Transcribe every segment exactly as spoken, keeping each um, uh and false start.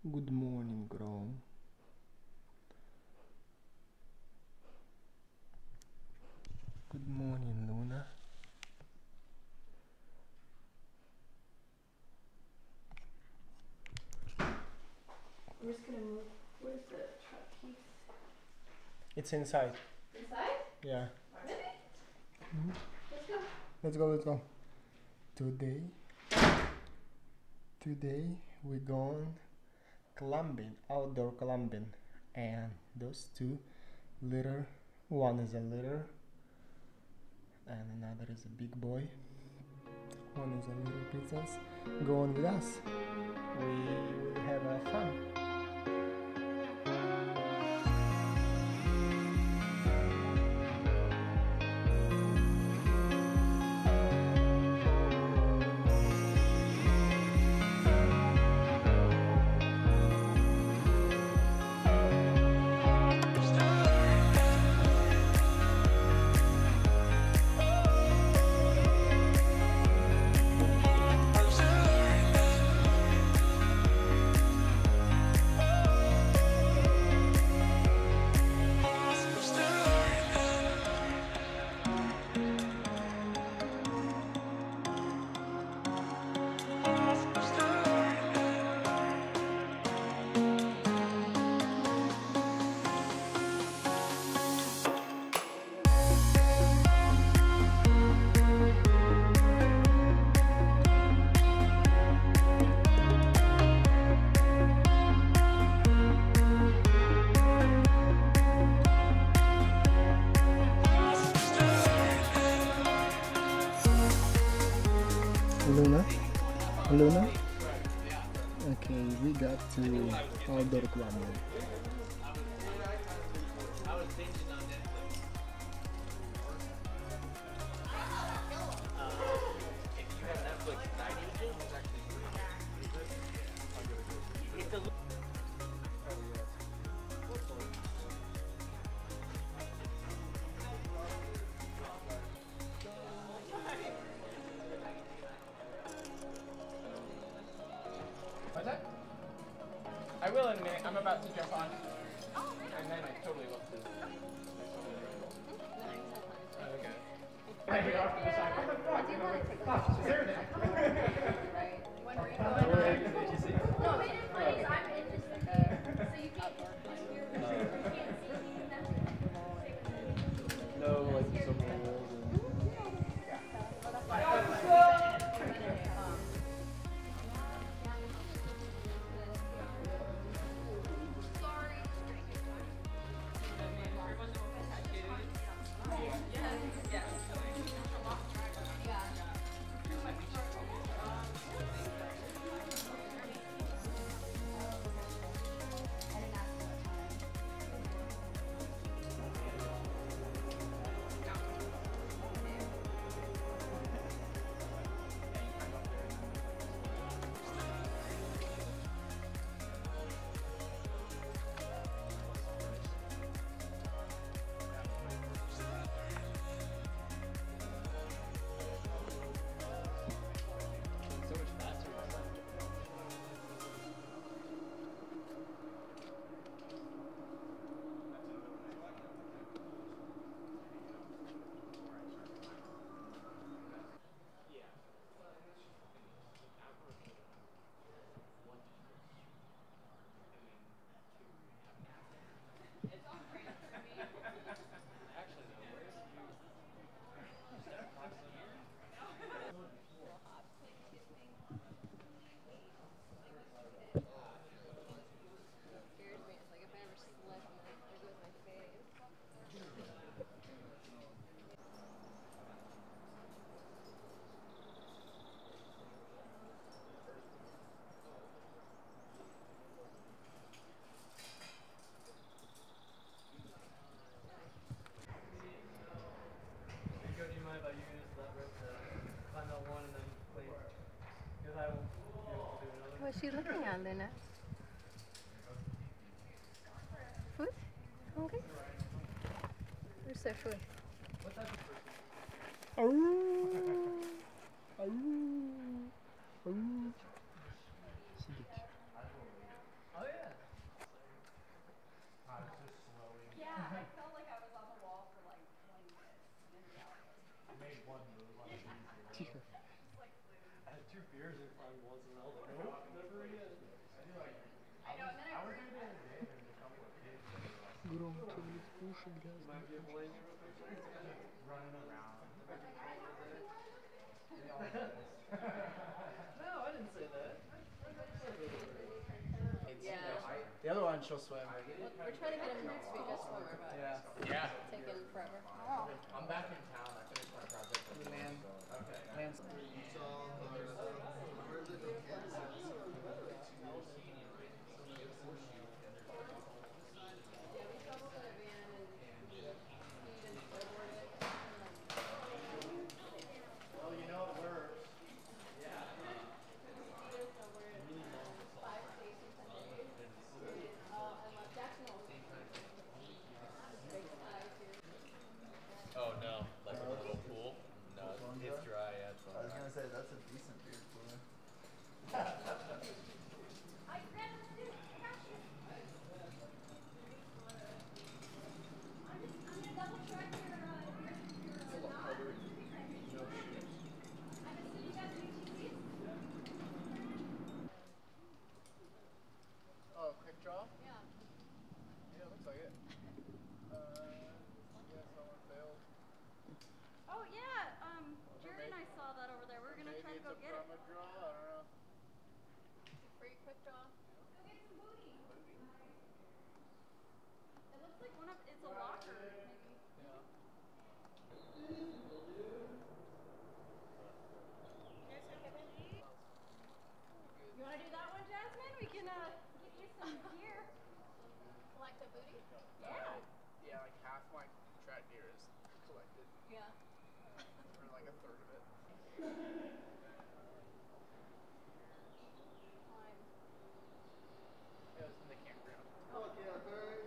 Good morning, girl. Good morning, Luna. We're just gonna move. Where's the truck keys? It's inside. Inside? Yeah. Really? Mhm. Let's go. Let's go, let's go. Today, today we're going climbing, outdoor climbing. And those two little, one is a little and another is a big boy. One is a little princess going with us. We will have a fun. Luna? Luna? Okay, we got to outdoor climbing. What's that? I will in a minute. I'm about to jump on. And then I totally will. Okay. I get off to the side. Oh my god, you know, oh, she's there now. No, please, I'm interested. So you can't, you can't see me in that. No, like some rules and What's she looking at, Luna? Food? Hungry? Where's their food? No, I didn't say that. Yeah. The other one, she'll swim. We're trying to get him to be a good swimmer, but Yeah. Yeah. it's taking forever. I'm back in town. I finished my project. Man. Okay. Man's. Well, you know it works. Oh no, like a little pool? No, it's dry, yeah, it's I was gonna say that's a decent beard cooler. Oh, quick draw? Yeah. Yeah, looks like it. Uh, yeah, someone failed. Oh yeah, um, Jared and I saw that over there. We were gonna try to go get it. Maybe it's a draw, I don't know. Free quick draw. Go get some booty. It looks like one of it's a locker, maybe. Yeah. You wanna do that one, Jasmine? We can uh get you some gear. Like the booty? Uh, yeah, like half my track gear is collected. Yeah. Or like a third of it. It was in the campground. Fuck yeah, Barry.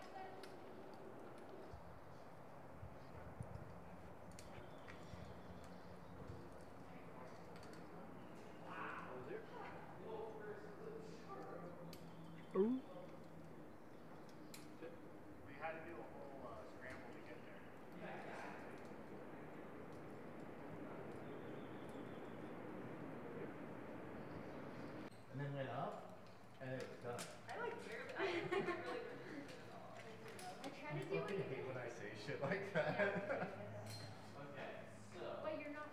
Ooh. We had to do a whole uh, scramble to get there. And then went up, and it was done. I like barely. I really. I try to do I fucking it, hate when I say shit like that. but you're not.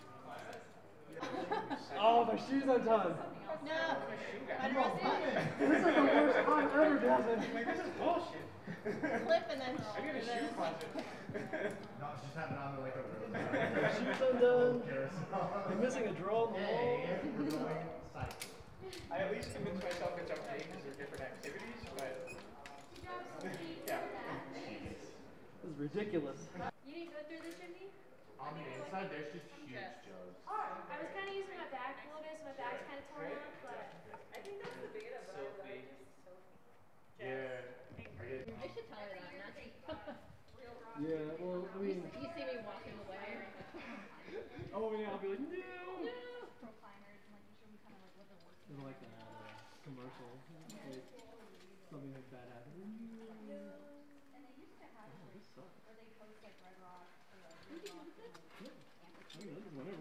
Oh, my shoes undone. No. This is the worst time ever, Jasmine. This is bullshit. Flip and then. I need a shoe closet. No, she's having on like a road. Shoes undone. Carousel. I'm missing a draw on the wall. Hey, we're going cycling. I at least convinced myself it's okay because they're different activities, but yeah. This is ridiculous. You didn't go through the chimney? On the inside, there's just huge jugs. I was kind of using my back a little bit, so my back's kind of torn up, but. I think that's the big of Sophie. Yeah. I should tell her that, not Yeah, well, I you, mean, you see me walking away. oh yeah, I'll be like, no. Procliners and like you show me kind of like what they're working It's like a commercial, like something like that happened. And they used to have Oh, this sucks. where they post like Red Rock or like Yeah. I mean, this is whatever.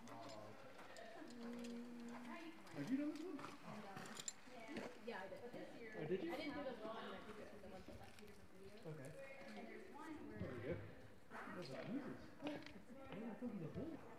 Have you done this one? Yeah, I did. Oh, did you? I didn't do the one that you did, the ones that like two different videos. Okay. and there's one where There we go. Those are Jesus. I didn't think of the whole.